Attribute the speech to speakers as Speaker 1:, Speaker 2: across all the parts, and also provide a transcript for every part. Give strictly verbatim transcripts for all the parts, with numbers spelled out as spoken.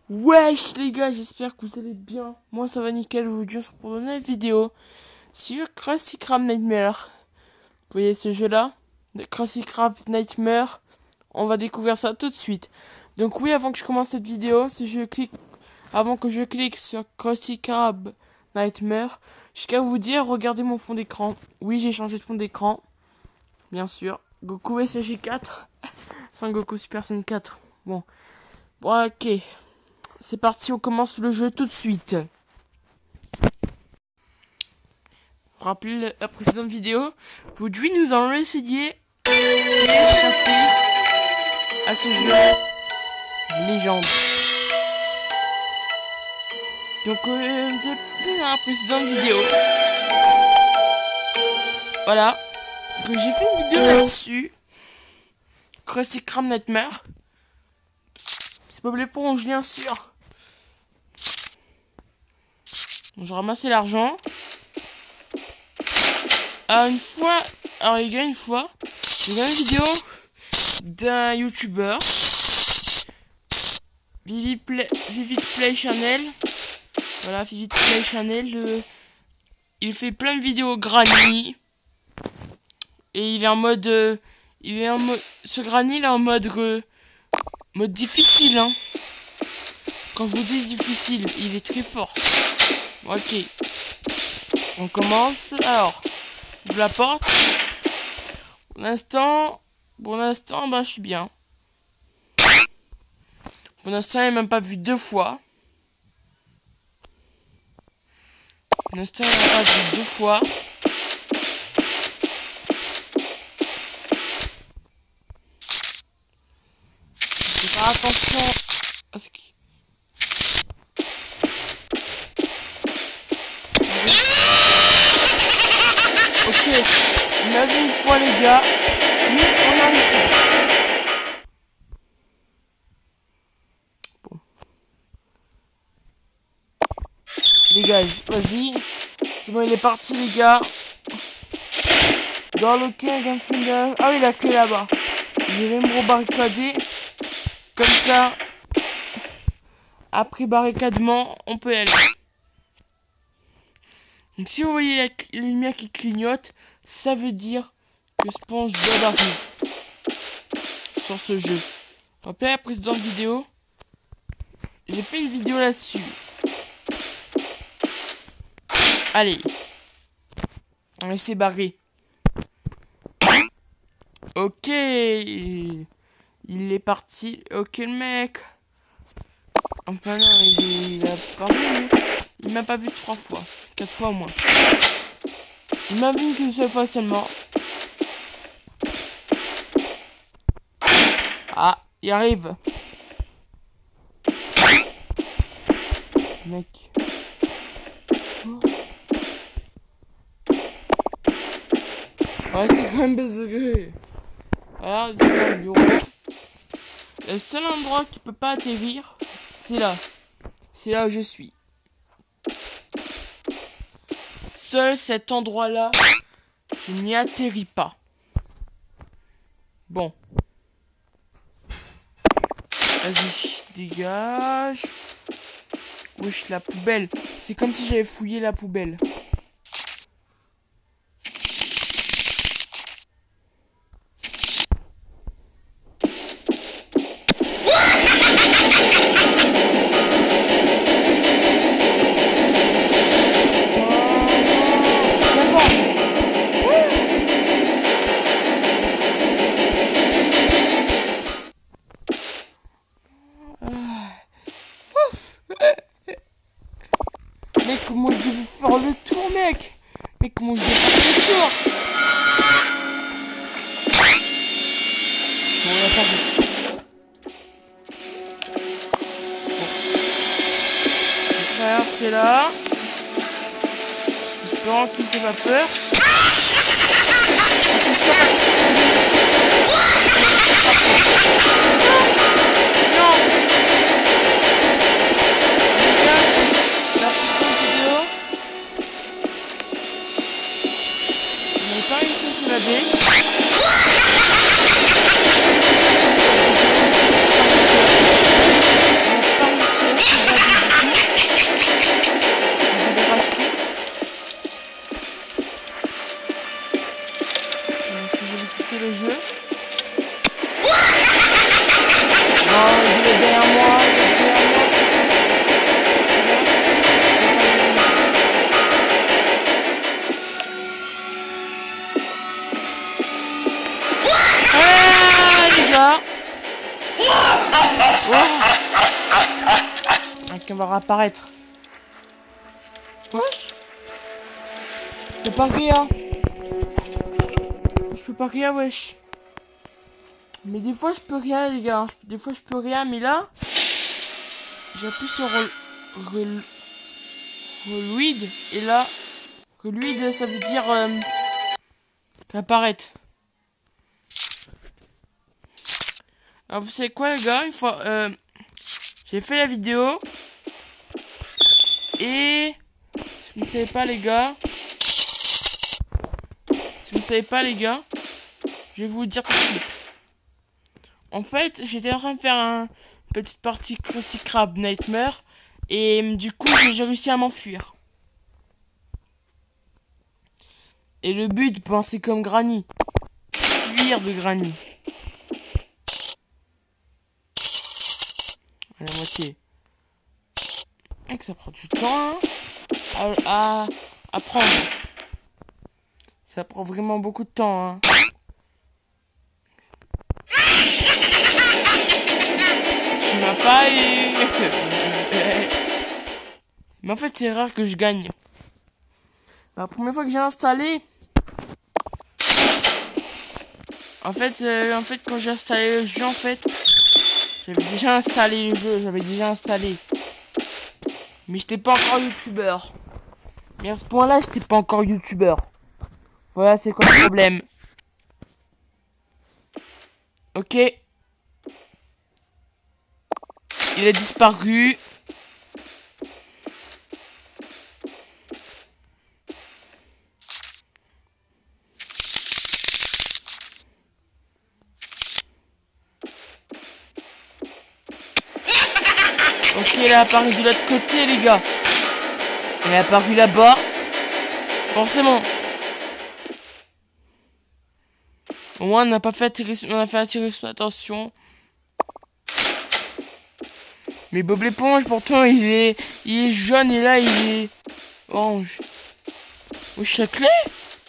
Speaker 1: Wesh les gars, j'espère que vous allez bien. Moi ça va nickel, vous dis pour une nouvelle vidéo sur Krusty Krab Nightmare. Vous voyez ce jeu là, de Krusty Krab Nightmare. On va découvrir ça tout de suite. Donc oui, avant que je commence cette vidéo, si je clique, avant que je clique sur Krusty Krab Nightmare, je tiens à vous dire, regardez mon fond d'écran. Oui, j'ai changé de fond d'écran, bien sûr. Goku S G quatre, Son Goku Super Saiyan quatre. Bon, bon ok. C'est parti, on commence le jeu tout de suite. Rappelez la précédente vidéo. Aujourd'hui, nous allons essayer d'échapper à ce jeu légende. Donc, euh, vous avez vu dans la précédente vidéo. Voilà. Donc, j'ai fait une vidéo là-dessus. Krusty Krab Nightmare. C'est pas blé pour bien sûr. Je ramassais l'argent. Alors une fois, alors les gars, une fois, j'ai vu une vidéo d'un youtubeur, Vivid Play, Vivid Play Channel. Voilà, Vivid Play Channel. Euh, il fait plein de vidéos granny. Et il est en mode, euh, il est en mode, ce granny il est en mode, euh, mode difficile, hein. Quand je vous dis difficile, il est très fort. Ok. On commence. Alors, je la porte. Pour l'instant, pour l'instant, ben, je suis bien. Pour l'instant, il n'a même pas vu deux fois. Pour l'instant, il n'a pas vu deux fois. Je vais faire attention à ce qui... Ok, on a vu une fois les gars, mais on a réussi. Bon. Les gars, vas-y. C'est bon, il est parti les gars. Dans le King Finger. Ah oui, la clé là-bas. Je vais me rebarricader. Comme ça. Après barricadement, on peut y aller. Donc si vous voyez la, la lumière qui clignote, ça veut dire que SpongeBob arrive sur ce jeu. Rappelez la précédente vidéo, j'ai fait une vidéo là-dessus. Allez, on va essayer de barrer. Ok, il est parti. Ok le mec. Enfin non, il, est, il a pas vu. Il m'a pas vu trois fois, quatre fois au moins. Il m'a vu qu'une seule fois seulement. Ah, il arrive. Mec. Oh. Ouais, c'est quand même baisé. Voilà, c'est dans le bureau. Le seul endroit qui peut pas atterrir, c'est là. C'est là où je suis. Seul cet endroit-là, je n'y atterris pas. Bon. Vas-y, dégage. Wesh, la poubelle. C'est comme si j'avais fouillé la poubelle. Mec, comment je devais faire le tour, mec? Mec, comment je devais faire le tour? Bon, on a pas vu. Bon. Le frère, c'est là. Espérant qu'il ne fait pas peur. Non! Pas réussi à s'évader. On n'a pas réussi à lancer le jeu. Non, il est derrière moi, il est derrière moi. Ah, les gars. Oh. Quelqu'un va réapparaître. Wesh. Je peux pas rien. Je peux pas rien, wesh. Mais des fois je peux rien, les gars. Des fois je peux rien, mais là j'appuie sur Reluid. Et là, Reluid, ça veut dire euh, apparaître. Alors vous savez quoi, les gars, une fois euh, j'ai fait la vidéo. Et si vous ne savez pas, les gars, si vous ne savez pas, les gars, je vais vous le dire tout de suite. En fait, j'étais en train de faire une petite partie Krusty Krab Nightmare. Et du coup, j'ai réussi à m'enfuir. Et le but, ben, c'est comme Granny. Fuir de Granny. À la moitié. Et que ça prend du temps hein, à, à, à prendre. Ça prend vraiment beaucoup de temps. Hein. Tu m'as pas eu. Mais en fait c'est rare que je gagne. La première fois que j'ai installé. En fait, euh, en fait quand j'ai installé le jeu, en fait, j'avais déjà installé le jeu, j'avais déjà installé. Mais j'étais pas encore youtubeur. Mais à ce point-là, j'étais pas encore youtubeur. Voilà, c'est quoi le problème. Ok. Il a disparu. Ok, il a apparu de l'autre côté, les gars. Il est apparu là-bas. Forcément. Au moins, on n'a pas fait attirer, on a fait attirer son attention. Mais Bob l'éponge, pourtant, il est, il est jaune et là, il est orange. Wesh, la clé?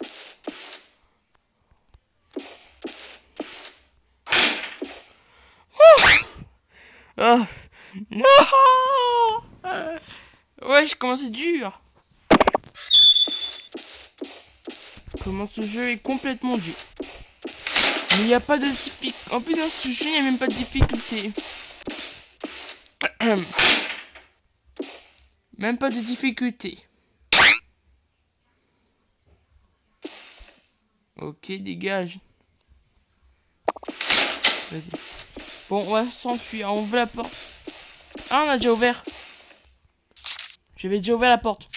Speaker 1: Oh, oh. Non. Wesh, comment c'est dur. Comment ce jeu est complètement dur. Mais il n'y a pas de difficulté. En plus, dans ce jeu, il n'y a même pas de difficulté. Même pas de difficulté. Ok, dégage. Vas-y. Bon, on va s'enfuir. On ouvre la porte. Ah, on a déjà ouvert. J'avais déjà ouvert la porte.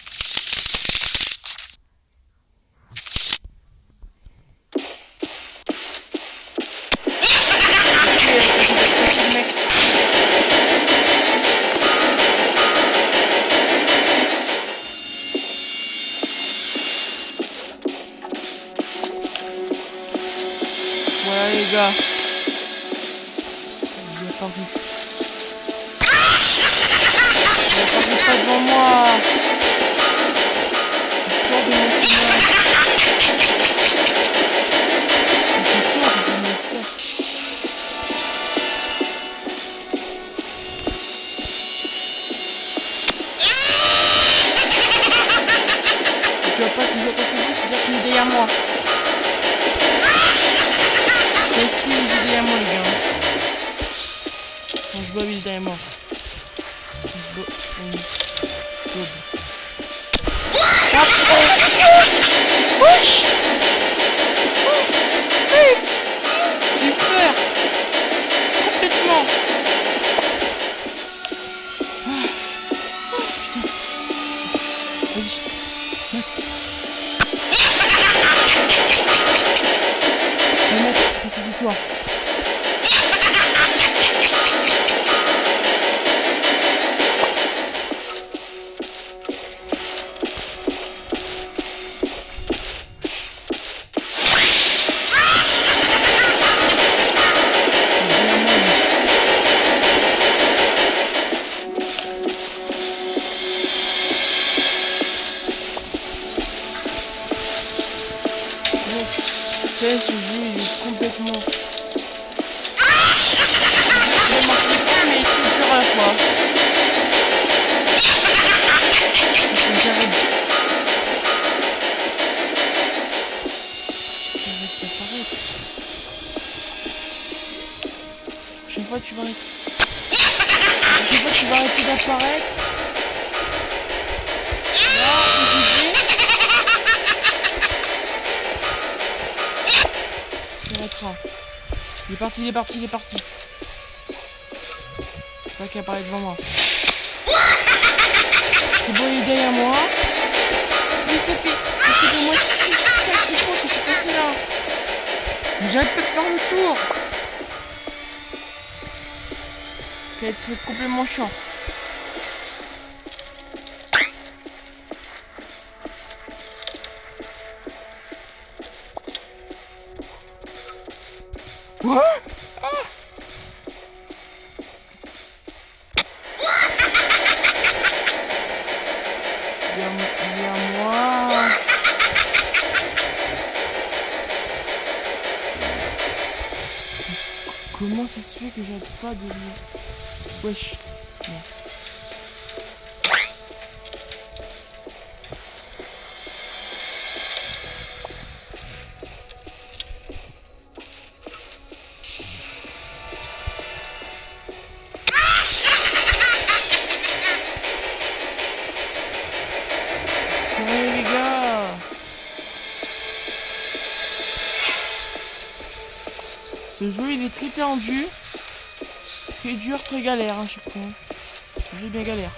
Speaker 1: Voilà les gars. Il est apparu. Il est apparu pas devant moi. Il sort de mon chemin. Il sort de mon chemin. Si tu vois pas qu'il est attention, c'est-à-dire qu'il est derrière moi. Ici, il est derrière moi, les gars. Quand je bois, il est derrière moi. Quand je bois, il bob. Wesh! J'ai peur! Complètement! Oh, putain! Vas-y, Max! Mais Max, c'est toi! mec. C'est ce jeu, il est complètement... Vraiment flippant, mais c'est dur à la fois. J'arrête. J'arrête d'apparaître. Prochaine fois, tu vas arrêter. Prochaine fois, tu vas arrêter d'apparaître. Il est parti, il est parti, il est parti. Je sais pas qu'il apparaît devant moi. C'est bon, il est derrière moi. Oui, ça fait... Ça fait de moi cinq fois que je suis passé là. Mais j'arrête pas de faire le tour. Quel truc complètement chiant. Quoi? Ah! Viens, viens moi. Comment ça se fait que j'arrête pas de lui? Wesh. Non. Ce jeu il est très tendu, très dur, très galère à chaque fois. Ce jeu est bien galère.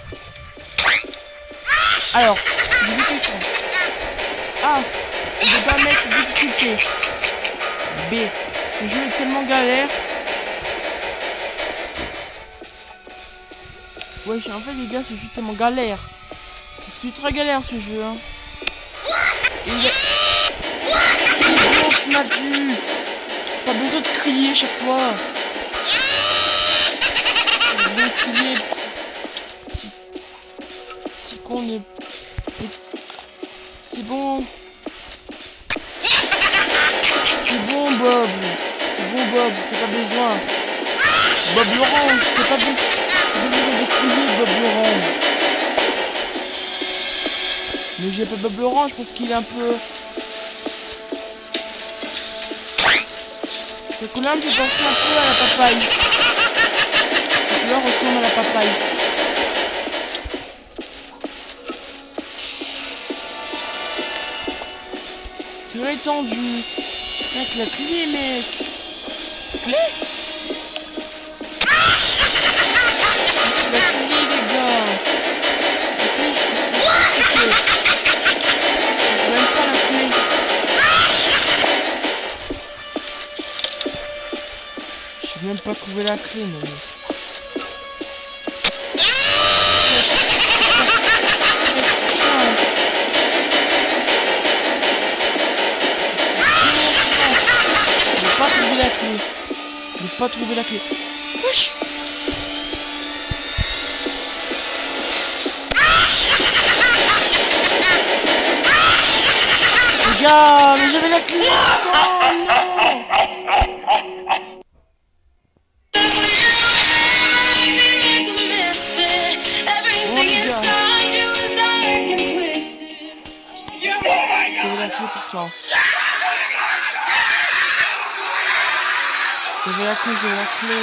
Speaker 1: Alors, j'ai des questions. A. On ne peut pas mettre difficulté. B. Ce jeu est tellement galère. Wesh, en fait les gars, ce jeu est tellement galère. C'est ultra galère ce jeu. Hein. Et il y a... C'est bon, tu m'as vu. Pas besoin de crier chaque fois. Pas besoin de crier, petit... Petit, petit con de... C'est bon. C'est bon, Bob. C'est bon, Bob. T'as pas besoin. Bob l'orange. T'as pas besoin de crier, Bob l'orange. Mais j'ai pas Bob l'orange parce qu'il est un peu... Ce couleur me fait penser un peu à la papaye. Ce couleur ressemble à la papaye. C'est très tendu. Mec, la clé, mec. Clé? La clé, les gars. La clé, je peux pas. Je n'aime pas la clé. Je n'ai même pas trouvé la clé, mais... J'ai pas trouvé la clé. J'ai pas trouvé la clé. Wesh. Les gars, mais j'avais la clé. Oh non. Pourtant. J'avais la clé, j'avais la clé.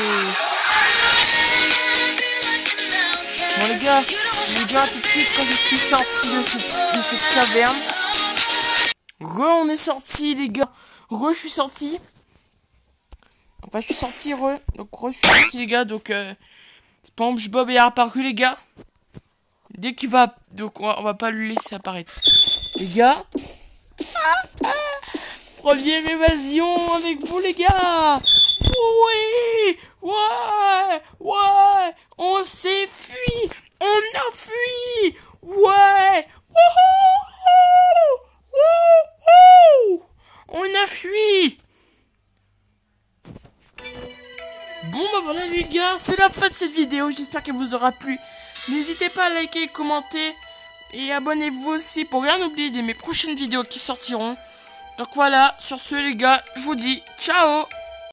Speaker 1: Bon les gars, je vous dirai tout de suite quand je suis sorti de cette, de cette caverne. Re, on est sorti les gars. Re, je suis sorti. Enfin, je suis sorti, re. Donc, re, je suis sorti les gars. Donc, euh, c'est pas exemple, Bob est apparu les gars. Dès qu'il va... Donc, on va, on va pas le laisser apparaître. Les gars. Ah, ah, première évasion avec vous les gars. Oui. Ouais. Ouais. On s'est fui. On a fui. Ouais. Wouhou. Wouhou. On a fui. Bon bah voilà les gars, c'est la fin de cette vidéo. J'espère qu'elle vous aura plu. N'hésitez pas à liker, commenter. Et abonnez-vous aussi pour rien oublier de mes prochaines vidéos qui sortiront. Donc voilà, sur ce les gars, je vous dis ciao.